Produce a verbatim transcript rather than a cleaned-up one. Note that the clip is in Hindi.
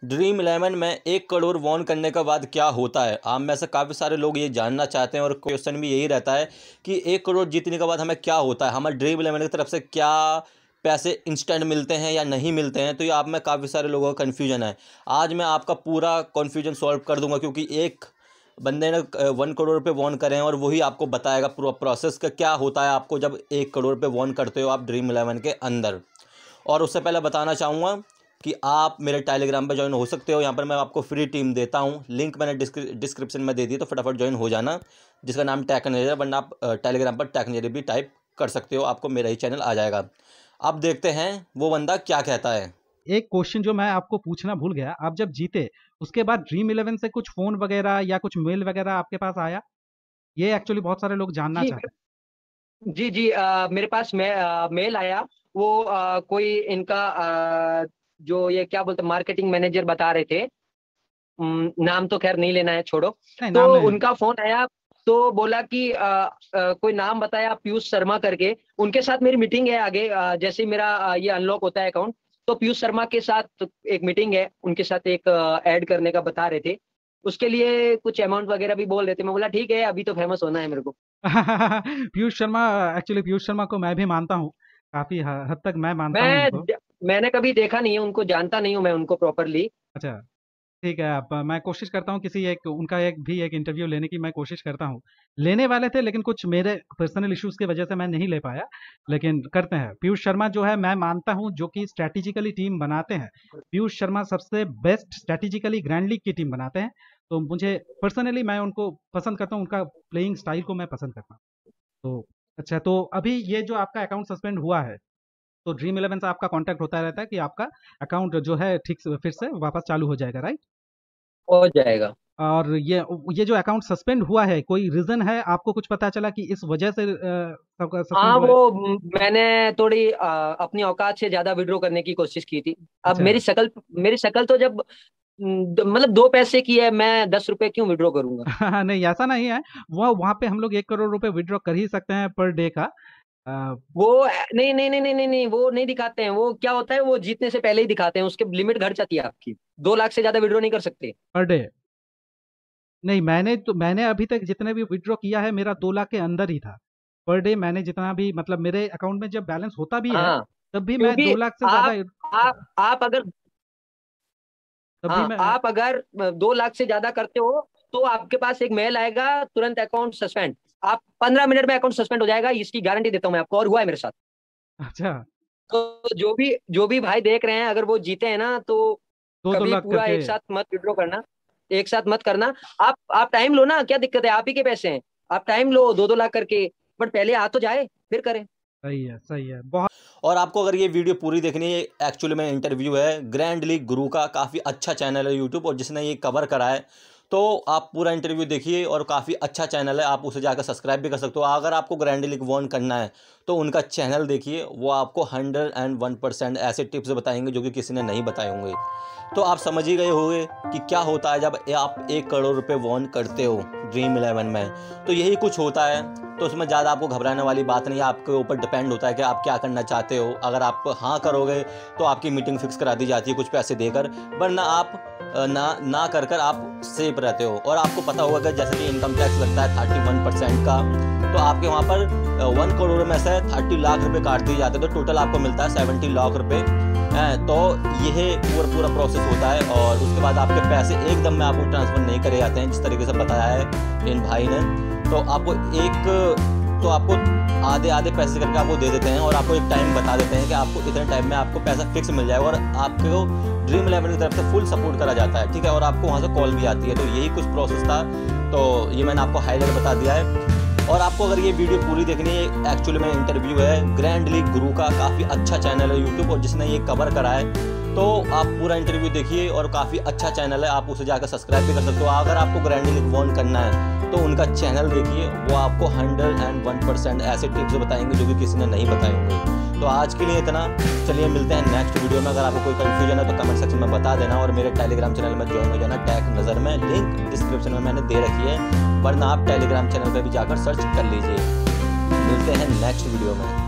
ड्रीम इलेवन में एक करोड़ वॉन करने के बाद क्या होता है? आप में से काफ़ी सारे लोग ये जानना चाहते हैं और क्वेश्चन भी यही रहता है कि एक करोड़ जीतने के बाद हमें क्या होता है? हमें ड्रीम इलेवन की तरफ से क्या पैसे इंस्टेंट मिलते हैं या नहीं मिलते हैं? तो ये आप में काफ़ी सारे लोगों का कन्फ्यूजन है। आज मैं आपका पूरा कन्फ्यूजन सॉल्व कर दूंगा, क्योंकि एक बंदे ने वन करोड़ रुपये वॉन करे हैं और वही आपको बताएगा पूरा प्रोसेस का क्या होता है आपको जब एक करोड़ रुपये वॉन करते हो आप ड्रीम इलेवन के अंदर। और उससे पहले बताना चाहूँगा कि आप मेरे टेलीग्राम पे ज्वाइन हो सकते हो। यहाँ पर मैं आपको फ्री टीम देता हूँ, लिंक मैंने डिस्क्रिप्शन में दे दी, तो फटाफट ज्वाइन हो जाना, जिसका नाम टेक नजर, वरना आप टेलीग्राम पर टेक नजर भी टाइप कर सकते हो, आपको मेरा ही चैनल आ जाएगा। अब देखते हैं वो बंदा क्या कहता है। एक क्वेश्चन जो मैं आपको पूछना भूल गया, आप जब जीते उसके बाद ड्रीम इलेवन से कुछ फोन वगैरह या कुछ मेल वगैरह आपके पास आया? ये एक्चुअली बहुत सारे लोग जानना जी चाहते हैं। जी जी आ, मेरे पास मे, आ, मेल आया। वो आ, कोई इनका आ, जो ये क्या बोलते मार्केटिंग मैनेजर बता रहे थे, उम, नाम तो खैर नहीं लेना है, छोड़ो। नहीं, तो नाम नहीं। उनका फोन आया, तो बोला कि आ, आ, कोई नाम बताया पीयूष शर्मा करके, उनके साथ मेरी मीटिंग है आगे। आ, जैसे ही मेरा आ, ये अनलॉक होता है अकाउंट, तो पीयूष शर्मा के साथ एक मीटिंग है, उनके साथ एक ऐड करने का बता रहे थे। उसके लिए कुछ अमाउंट वगैरह भी बोल रहे थे। मैं बोला ठीक है, अभी तो फेमस होना है मेरे को। पीयूष शर्मा, एक्चुअली पीयूष शर्मा को मैं भी मानता हूँ, काफी ह- हद तक मैं मानता हूँ उनको। मैं मैंने कभी देखा नहीं है उनको, जानता नहीं हूँ मैं उनको प्रॉपरली। अच्छा, ठीक है। अब मैं कोशिश करता हूँ किसी एक उनका एक भी एक इंटरव्यू लेने की मैं कोशिश करता हूँ। लेने वाले थे लेकिन कुछ मेरे पर्सनल इश्यूज की वजह से मैं नहीं ले पाया, लेकिन करते हैं। पीयूष शर्मा जो है मैं मानता हूँ जो कि स्ट्रैटेजिकली टीम बनाते हैं, पीयूष शर्मा सबसे बेस्ट स्ट्रैटेजिकली ग्रैंड लीग की टीम बनाते हैं। तो मुझे पर्सनली मैं उनको पसंद करता हूँ, उनका प्लेइंग स्टाइल को मैं पसंद करता हूँ। तो अच्छा, तो अभी ये जो आपका अकाउंट सस्पेंड हुआ है, तो ड्रीम इलेवन से आपका कांटेक्ट होता रहता है कि आपका अकाउंट जो है ठीक से फिर से वापस चालू हो जाएगा, राइट? हो जाएगा। और ये ये जो अकाउंट सस्पेंड हुआ है, कोई रीजन है आपको कुछ पता चला कि इस वजह से सस्पेंड हाँ, हुआ है? वो म, मैंने थोड़ी आ, अपनी औकात से ज्यादा विड्रॉ करने की कोशिश की थी। अब अच्छा। मेरी शक्ल मेरी शक्ल तो जब न, द- मतलब दो पैसे की है, मैं दस रुपए क्यों विड्रॉ करूंगा। नहीं, ऐसा नहीं है। वो वहाँ पे हम लोग एक करोड़ रुपए विड्रॉ कर ही सकते हैं पर डे का। वो नहीं नहीं नहीं नहीं नहीं नहीं, वो नहीं दिखाते हैं। वो क्या होता है, वो जीतने से पहले ही दिखाते हैं, उसके लिमिट घट जाती है आपकी। दो लाख से ज्यादा विड्रॉ नहीं कर सकते। पर डे नहीं, मैंने तो मैंने अभी तक जितने भी विड्रॉ किया है मेरा दो लाख के अंदर ही था। पर डे मैंने जितना भी, मतलब मेरे अकाउंट में जब बैलेंस होता भी है हाँ, तब भी मैं क्योंकि दो लाख से ज्यादा, आप आप आप अगर तब भी हाँ, मैं। आप अगर दो लाख से ज्यादा करते हो, तो आपके पास एक मेल आएगा, तुरंत अकाउंट सस्पेंड। आप पंद्रह मिनट में अकाउंट सस्पेंड हो जाएगा, इसकी गारंटी देता हूँ मैं आपको, और हुआ है मेरे साथ। अच्छा, तो जो भी जो भी भाई देख रहे हैं, अगर वो जीते हैं ना, तो दो दो कभी लाख पूरा करके। एक साथ मत विड्रॉ करना। एक साथ मत करना। आप आप टाइम लो ना, क्या दिक्कत है, आप ही के पैसे हैं। आप टाइम लो, दो दो लाख करके, बट पहले आ तो जाए, फिर करें। सही है, सही है, बहुत। और आपको अगर ये वीडियो पूरी देखनी है, एक्चुअली में इंटरव्यू है ग्रैंड लीग गुरु का, काफ़ी अच्छा चैनल है यूट्यूब और जिसने ये कवर करा है, तो आप पूरा इंटरव्यू देखिए और काफ़ी अच्छा चैनल है, आप उसे जाकर सब्सक्राइब भी कर सकते हो। अगर आपको ग्रैंड लीग वॉन करना है तो उनका चैनल देखिए, वो आपको हंड्रेड एंड वन परसेंट ऐसे टिप्स बताएंगे जो कि किसी ने नहीं बताए होंगे। तो आप समझ ही गए होंगे कि क्या होता है जब आप एक करोड़ रुपए वॉन करते हो ड्रीम इलेवन में। तो यही कुछ होता है, तो उसमें ज़्यादा आपको घबराने वाली बात नहीं है। आपके ऊपर डिपेंड होता है कि आप क्या करना चाहते हो। अगर आप हाँ करोगे तो आपकी मीटिंग फिक्स करा दी जाती है कुछ पैसे देकर, वरना आप ना ना कर कर आप सेफ रहते हो। और आपको पता होगा कि जैसे कि इनकम टैक्स लगता है थर्टी वन परसेंट का, तो आपके वहाँ पर वन करोड़ में से थर्टी लाख रुपए काट दिए जाते हैं, तो टोटल आपको मिलता है सेवेंटी लाख रुपए हैं। तो यह पूरा पूरा प्रोसेस होता है और उसके बाद आपके पैसे एकदम में आपको ट्रांसफ़र नहीं करे जाते हैं, जिस तरीके से बताया है इन भाई ने। तो आपको एक तो आपको आधे आधे पैसे करके आपको दे देते हैं और आपको एक टाइम बता देते हैं कि आपको इतने टाइम में आपको पैसा फिक्स मिल जाएगा, और आपको ड्रीम इलेवन की तरफ से फुल सपोर्ट करा जाता है, ठीक है। और आपको वहाँ से कॉल भी आती है। तो यही कुछ प्रोसेस था, तो ये मैंने आपको हाईलाइट बता दिया है। और आपको अगर ये वीडियो पूरी देखनी है, एक्चुअली में इंटरव्यू है ग्रैंड लीग गुरु का, काफ़ी अच्छा चैनल है यूट्यूब और जिसने ये कवर करा है, तो आप पूरा इंटरव्यू देखिए और काफ़ी अच्छा चैनल है, आप उसे जाकर सब्सक्राइब भी कर सकते हो। अगर आपको ग्रैंड लीग वॉन करना है तो उनका चैनल देखिए, वो आपको हंड्रेड एंड वन परसेंट ऐसे टिप्स बताएंगे जो कि किसी ने नहीं बताए होंगे। तो आज के लिए इतना, चलिए मिलते हैं नेक्स्ट वीडियो में। अगर आपको कोई कन्फ्यूजन है तो कमेंट सेक्शन में बता देना और मेरे टेलीग्राम चैनल में ज्वाइन हो जाना, टैग नज़र में, लिंक डिस्क्रिप्शन में मैंने दे रखी है, वरना आप टेलीग्राम चैनल पर भी जाकर सर्च कर लीजिए। मिलते हैं नेक्स्ट वीडियो में।